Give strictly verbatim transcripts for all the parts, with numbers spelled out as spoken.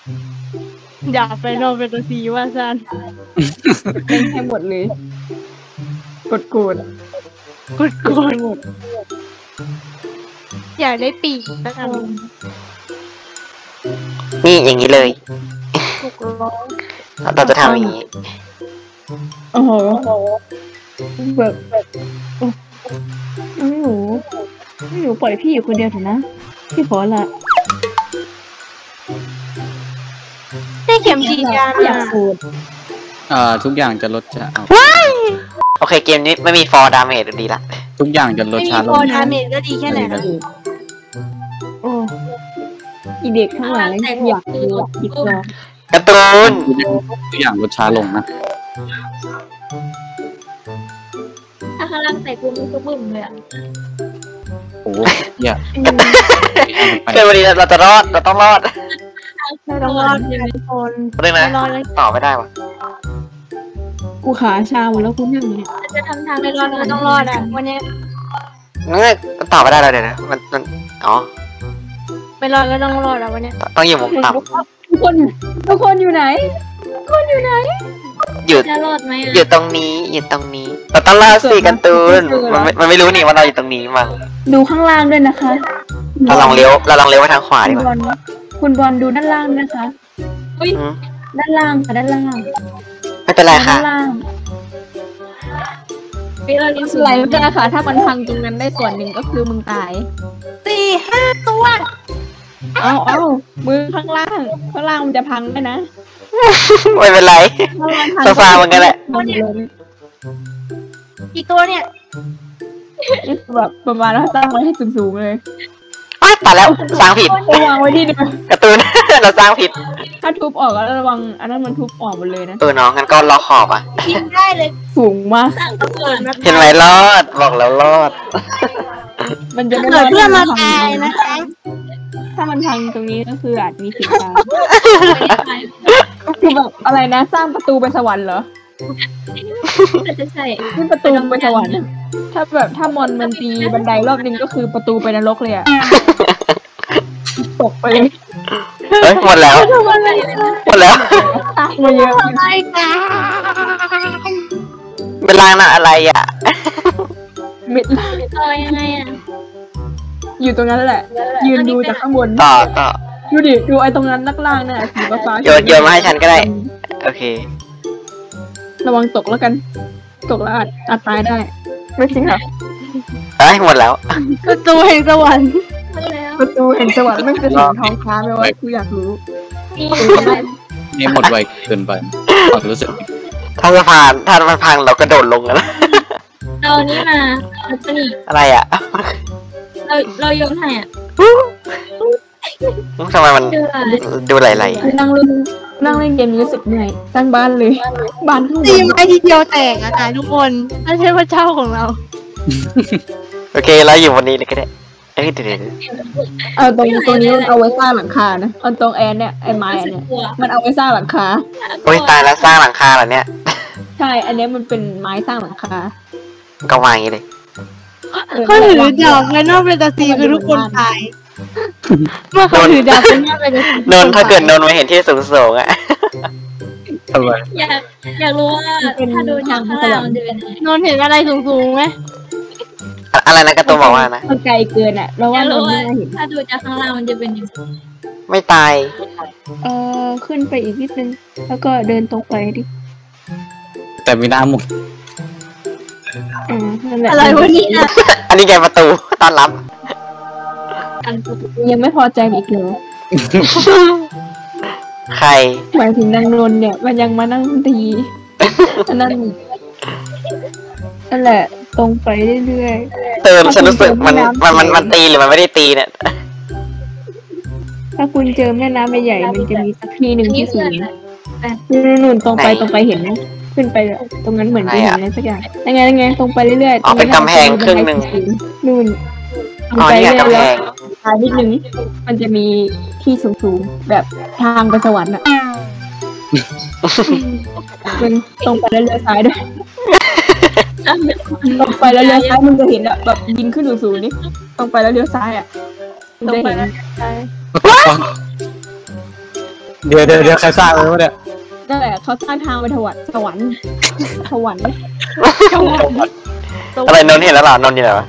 อย่าไปนอนเป็นตัวซีว่าซันเล่นให้หมดเลยกดกูดกดกดหมดอยากได้ปีกสักอันนี่อย่างนี้เลยถูกร้องเราจะทำอย่างนี้โอ้โหแบบแบบไม่หนูไม่หนูปล่อยพี่อยู่คนเดียวเถอะนะพี่ขอละได้เข็มจีกันอยากสูดอ่าทุกอย่างจะลดช้าโอเคเกมนี้ไม่มีฟอร์ดาเมจดีละทุกอย่างจะลดช้าลงไม่มีฟอร์ดาเมจก็ดีแค่ไหนนะโอ้อีเด็กทั้งหลายอยากดูอีกรอบการ์ตูนทุกอย่างลดช้าลงนะถ้าข้างล่างใส่กุ้งก็บึ้มเลยอ่ะโอ้ยเกิดวันนี้เราจะรอดเราต้องรอดไม่ต้องรอดยังไม่ทนเลยนะต่อไม่ได้วะกูขาชาหมดแล้วคุณยังเนี่ยจะทำทางไม่รอดก็ต้องรอดอ่ะวันนี้งั้นต่อไม่ได้แล้วเดี๋ยวนะมันมันอ๋อไม่รอดก็ต้องรอดอ่ะวันนี้ต้องอยู่มุมต่ำทุกคนทุกคนอยู่ไหนทุกคนอยู่ไหนอยู่จะรอดไหมอยู่ตรงนี้อยู่ตรงนี้เราต้องล่าสิการ์ตูนมันมันไม่รู้นี่ว่าเราอยู่ตรงนี้มั้งดูข้างล่างด้วยนะคะเราลองเลี้ยวเราลองเลี้ยวไปทางขวาดีกว่าคุณบอลดูด้านล่างนะคะอุ้ยด้านล่างค่ะด้านล่างไม่เป็นไรค่ะด้านล่างไม่เราลิ้นสุดไหลไม่ได้ค่ะถ้ามันพังตรงนั้นได้ส่วนหนึ่งก็คือมึงตายสี่ห้าตัวเอาเอามือข้างล่างข้างล่างมันจะพังได้นะไม่เป็นไรโซฟามันก็แหละกี่ตัวเนี่ยแบบประมาณว่าตั้งไว้ให้สูงๆเลยอ้าวตายแล้วสร้างผิดวางไว้ที่เดิมการ์ตูนเราสร้างผิดถ้าทุบออกก็ระวังอันนั้นมันทุบออกหมดเลยนะเออน้องงั้นก็ล็อกขอบอ่ะทิ้งได้เลยสูงมากเห็นไหมรอดบอกแล้วรอดมันจะเกิดเพื่อนมาตายนะคะถ้ามันพังตรงนี้ก็คืออาจมีสิทธิ์ตายคือแบบอะไรนะสร้างประตูไปสวรรค์เหรอจะใช่ขึ้นประตูไปสวรรค์ถ้าแบบถ้ามอนมันตีบันไดรอบนึงก็คือประตูไปนรกเลยอะตกไปเลยเฮ้ยหมดแล้วหมดแล้วตายมาเยอะเป็นลางน่ะอะไรอ่ะเม็ดลางยังไงอ่ะอยู่ตรงนั้นแหละยืนดูจากข้างบนต่อต่อดูดิดูไอ้ตรงนั้นนักล่างเนี่ยสีฟ้าโยนโยนมาให้ฉันก็ได้โอเคระวังตกแล้วกันตกแล้วอาจอาจตายได้ไม่จริงค่ะเอ้ยหมดแล้วประตูแห่งสวรรค์ประตูแห่งสวรรค์ไม่เป็นสีทองคำไหมวะกูอยากรู้นี่หมดไวเกินไปความรู้สึกถ้าสะพานถ้ามันพังเรากระโดดลงแล้วเรานี่มาตัวนี้อะไรอ่ะเราเราโยนให้อ่ะทำไมมันดูไหลๆนั่งเล่นนั่งเล่นเกมรู้สึกเหนื่อยสร้างบ้านเลยบ้านตีไม้ทีเดียวแตกอะค่ะทุกคนไม่ใช่พระเจ้าของเราโอเคเราอยู่วันนี้เลยก็ได้เอ้ยเดี๋ยวเอาตรงตรงนี้เอาไว้สร้างหลังคานะเอาตรงแอนเนี่ยไอ้ไม้เนี่ยมันเอาไว้สร้างหลังคาโอ้ยตายแล้วสร้างหลังคาเหรอเนี่ยใช่อันนี้มันเป็นไม้สร้างหลังคาก็วางอย่างนี้เลยเขาถือดาบแล้วนอกเป็นตาซีคือทุกคนตายเมื่อเขาถือดาบเป็นนอกเป็นตาซีนนถ้าเกิดนนมาเห็นที่สูงๆอ่ะทำไมอยากอยากรู้ว่าถ้าดูทางข้างล่างมันจะเป็นนนเห็นอะไรสูงๆไหมอะไรนะกระตุ้มบอกว่านะมันไกลเกินอ่ะเราว่าเราไม่เห็นถ้าดูจากข้างล่างมันจะเป็นยังไงไม่ตายเออขึ้นไปอีกนิดนึงแล้วก็เดินตรงไปดิแต่มีน้ำหมดอะไรวะนี่นะอันนี้ไงประตูต้อนรับยังไม่พอใจอีกเหรอใครหมายถึงนางนนเนี่ยมันยังมานั่งตีนั่นนั่นแหละตรงไปเรื่อยๆเติมฉันรู้สึกมันมันมันมันตีหรือมันไม่ได้ตีเนี่ยถ้าคุณเจอแม่น้ำใหญ่มันจะมีสักที่หนึ่งที่สูงนู่นตรงไปตรงไปเห็นไหมขึ้นไปตรงนั้นเหมือนจะเห็นอะไรสักอย่างยังไงยังไงตรงไปเรื่อยๆอ๋อเป็นกำแพงครึ่งหนึ่งนู่นตรงไปเรื่อยๆทางนิดนึงมันจะมีที่สูงๆแบบทางไปสวรรค์อ่ะมันตรงไปแล้วเลี้ยวซ้ายด้วยตรงไปแล้วเลี้ยวซ้ายมึงจะเห็นอ่ะแบบยิงขึ้นสูงๆนี่ตรงไปแล้วเลี้ยวซ้ายอ่ะมึงจะเห็นเดี๋ยวเดี๋ยวเดี๋ยวใครสร้างเลยวะเนี่ยนั่นแหละเขาสร้างทางไปถวายสวรรค์สวรรค์สวรรค์อะไรนนท์เห็นแล้วเหรอนนท์อยู่ไหนวะ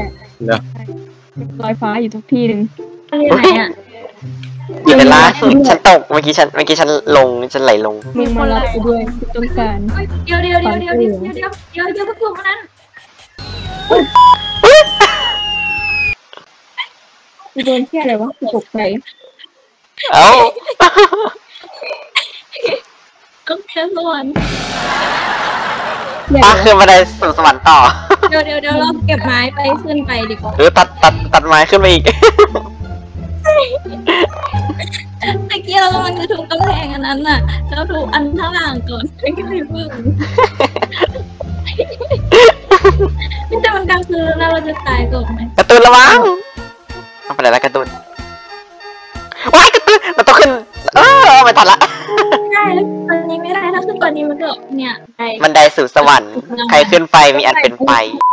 ลอยฟ้าอยู่ทุกที่หนึ่งอะไรไหนอ่ะอยู่ในล่าสุดฉันตกเมื่อกี้ฉันเมื่อกี้ฉันลงฉันไหลลงมึงมารับไปด้วยที่ต้องการเดี๋ยวเดี๋ยวเดี๋ยวเดี๋ยวเดี๋ยวเดี๋ยวเดี๋ยวเดี๋ยวเดี๋ยวพวกคุณนั้นกูโดนที่อะไรวะกูตกใจเอ้าต้องเจอสวรรค์ป้าขึ้นมาได้สู่สวรรค์ต่อเดี๋ยวเดี๋ยวเดี๋ยวเราเก็บไม้ไปขึ้นไปดีกว่าหรือตัดตัดตัดไม้ขึ้นไปอีกตะกี้เรากำลังจะถูกกำแพงอันนั้นน่ะแล้วถูกอันข้างหลังก่อนไม่ก็ไม่พึ่งนี่แต่มันกลางคืนแล้วเราจะตายก่อนไหมการ์ตูนระวังเอาไปไหนละการ์ตูนว้ายการ์ตูนมันต้องขึ้นเออไม่ทันละไม่ได้แล้วตอนนี้ไม่ได้ถ้าขึ้นตอนนี้มันก็เนี่ยไปบันไดสู่สวรรค์ใครขึ้นไปมีอันเป็นไป